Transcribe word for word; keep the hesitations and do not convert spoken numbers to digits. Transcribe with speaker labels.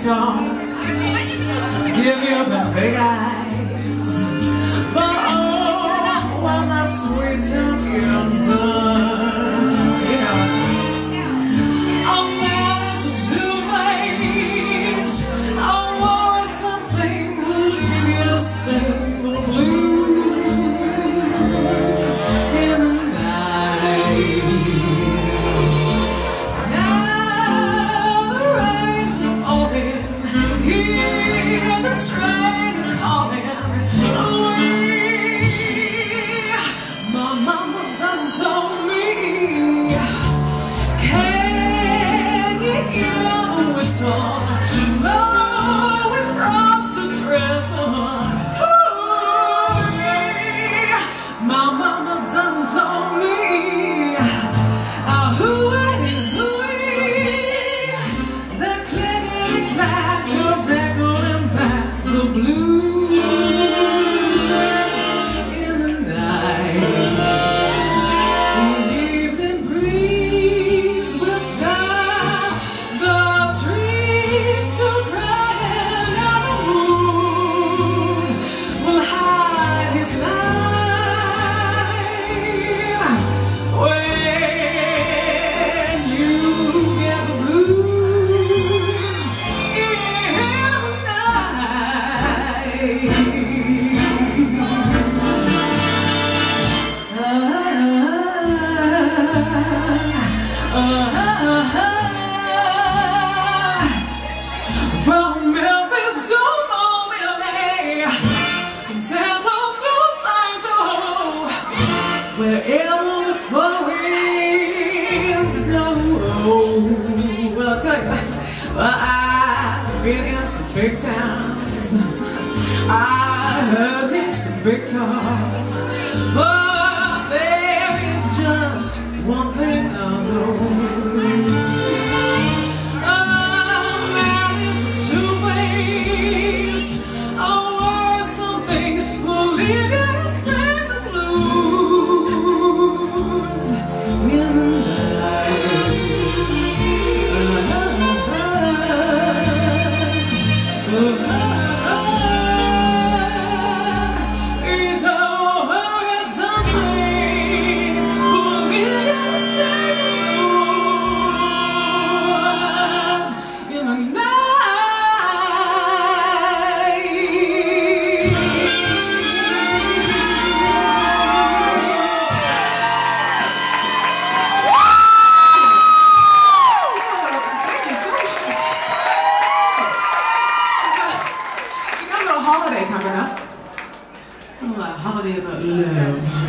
Speaker 1: song, give you the big eyes, but oh, when that sweet time gets done, you know, I'll manage to two-face. I'll worry something who'll leave you sing the blues in the night. Hear the train calling away. My mama done told me, can you hear the whistle blowing across the trestle? Hooray! My mama done told me, ah, hooray, hooray, the clickety clack, echoing back the blues in the night. The evening breeze will start the trees to crying, and the moon will hide his light. When you get the blues in the night, ah, ah, ah, ah. From Memphis to Mobile, from Santos to Sancho, wherever the four winds blow. Well, I'll tell you, well, I've been in some big towns, I heard me some big talk, but there is just one thing I know. I'm married to two-face. I'll wear something who'll leave you to sing the blues in the night. Uh, uh, uh, is always something who'll leave you to sing the blues in the night. Thank you so much. We got a little holiday coming up. A little holiday about love.